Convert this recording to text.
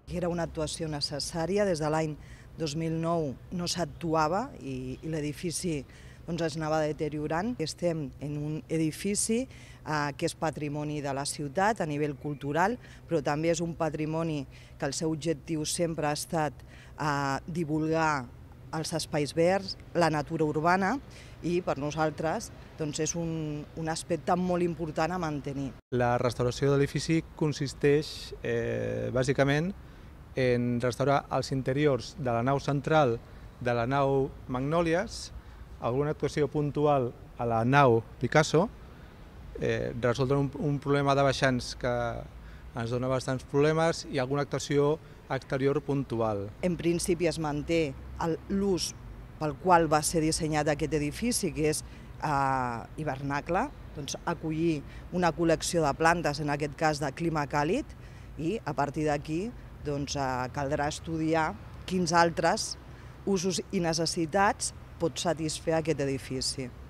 Era una actuació necessària, des de l'any 2009 no s'actuava i l'edifici es anava deteriorant. Estem en un edifici que és patrimoni de la ciutat a nivell cultural, però també és un patrimoni que el seu objectiu sempre ha estat divulgar els espais verds, la natura urbana, i per nosaltres és un aspecte molt important a mantenir. La restauració de l'edifici consisteix bàsicament en restaurar els interiors de la nau central de la nau Magnòlies, alguna actuació puntual a la nau Picasso, resoldre un problema de baixants que ens dona bastants problemes i alguna actuació exterior puntual. En principi es manté l'ús pel qual va ser dissenyat aquest edifici, que és hivernacle, acollir una col·lecció de plantes, en aquest cas de clima càlid, i a partir d'aquí caldrà estudiar quins altres usos i necessitats pot satisfer aquest edifici.